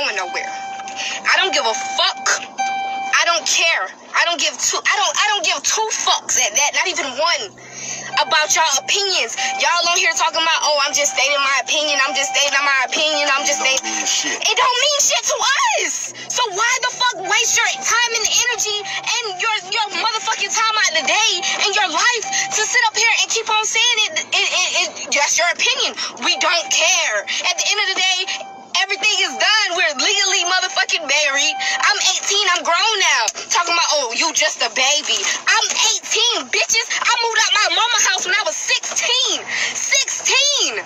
going nowhere. I don't give a fuck. I don't care. I don't give two fucks at that, not even one, about y'all opinions. Y'all on here talking about, oh, I'm just stating my opinion. I'm just stating my opinion. I'm just stating. It don't mean shit to us. So why the fuck waste your time and energy and your motherfucking time out of the day and your life to sit up here and keep on saying it? That's your opinion. We don't care. At the end of the day, everything is done. We're legally motherfucking married. I'm 18. I'm grown now. Talking about, oh, you just a baby. I'm 18, bitches. I moved out my mama's house when I was 16. 16.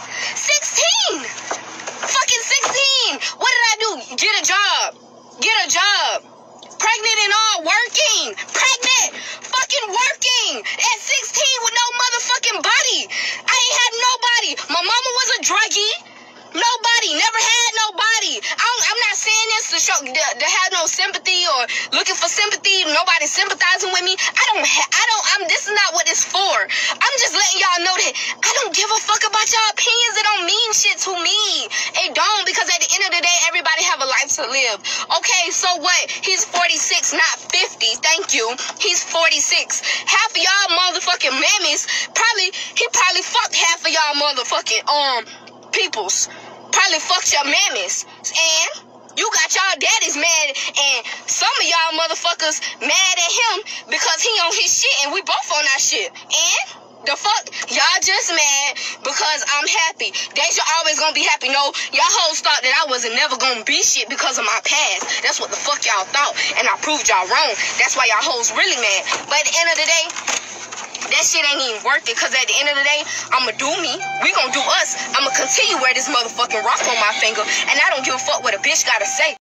Fucking 16. What did I do? Get a job. Pregnant and all, working. Pregnant. Fucking working. At 16 with no motherfucking body. I ain't had nobody. My mama was a druggie. Nobody, never had nobody. I'm not saying this to show, to have no sympathy or looking for sympathy. Nobody sympathizing with me. This is not what it's for. I'm just letting y'all know that I don't give a fuck about y'all opinions. It don't mean shit to me. It don't, because at the end of the day, everybody have a life to live. Okay, so what? He's 46, not 50. Thank you. He's 46. Half of y'all motherfucking mammies, he probably fucked half of y'all motherfucking, peoples. Probably fucked your mammies. And you got y'all daddies mad, and some of y'all motherfuckers mad at him because he on his shit and we both on our shit. And the fuck? Y'all just mad because I'm happy. Deja always gonna be happy. No, y'all hoes thought that I wasn't never gonna be shit because of my past. That's what the fuck y'all thought, and I proved y'all wrong. That's why y'all hoes really mad. But at the end of the day, that shit ain't even worth it, because at the end of the day, I'ma do me. We gonna do us. I'ma continue wear this motherfucking rock on my finger, and I don't give a fuck what a bitch gotta say.